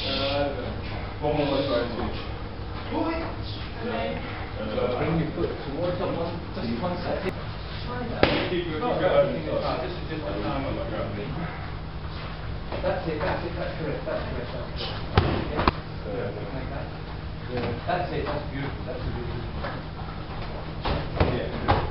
One more side. Bring your foot towards someone, just 1 second. Try that. Keep your Not going. just the time. That's it, that's correct, that's correct. Yeah. Like that. Yeah. That's it, that's beautiful, that's a beautiful. Yeah.